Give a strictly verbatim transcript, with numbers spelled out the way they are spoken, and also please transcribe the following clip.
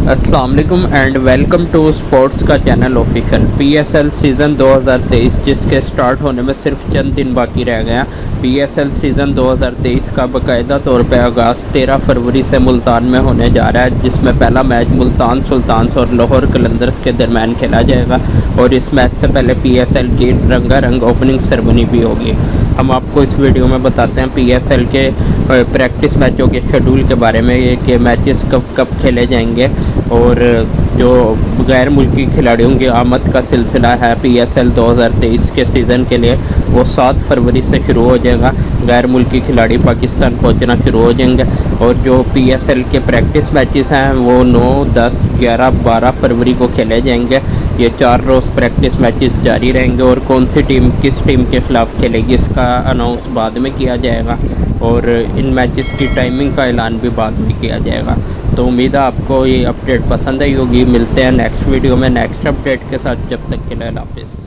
अस्सलाम वालेकुम and welcome to sports का चैनल ऑफिशियल। पीएसएल सीज़न दो हज़ार तेईस जिसके स्टार्ट होने में सिर्फ चंद दिन बाकी रह गए हैं। पीएसएल सीज़न दो हज़ार तेईस का बाकायदा तौर पे आगाज़ तेरह फरवरी से मुल्तान में होने जा रहा है, जिसमें पहला मैच मुल्तान सुल्तान्स और लाहौर कलंदर्स के दरमियान खेला जाएगा और इस मैच से पहले पीएसएल की रंगारंग ओपनिंग सेरेमनी भी होगी। हम आपको इस वीडियो में बताते हैं पीएसएल के प्रैक्टिस मैचों के शेड्यूल के बारे में, ये कि मैचेस कब कब खेले जाएंगे और जो गैर मुल्की खिलाड़ियों की आमद का सिलसिला है पीएसएल दो हज़ार तेईस के सीज़न के लिए, वो सात फरवरी से शुरू हो जाएगा। गैर मुल्की खिलाड़ी पाकिस्तान पहुंचना शुरू हो जाएंगे और जो पीएसएल के प्रैक्टिस मैचेस हैं वो नौ, दस, ग्यारह, बारह फरवरी को खेले जाएंगे। ये चार रोज़ प्रैक्टिस मैचेस जारी रहेंगे और कौन सी टीम किस टीम के ख़िलाफ़ खेलेगी इसका अनाउंस बाद में किया जाएगा और इन मैचेस की टाइमिंग का ऐलान भी बाद में किया जाएगा। तो उम्मीद है आपको ये अपडेट पसंद आई होगी। मिलते हैं नेक्स्ट वीडियो में नेक्स्ट अपडेट के साथ। जब तक के लिए अल्लाह हाफ़िज़।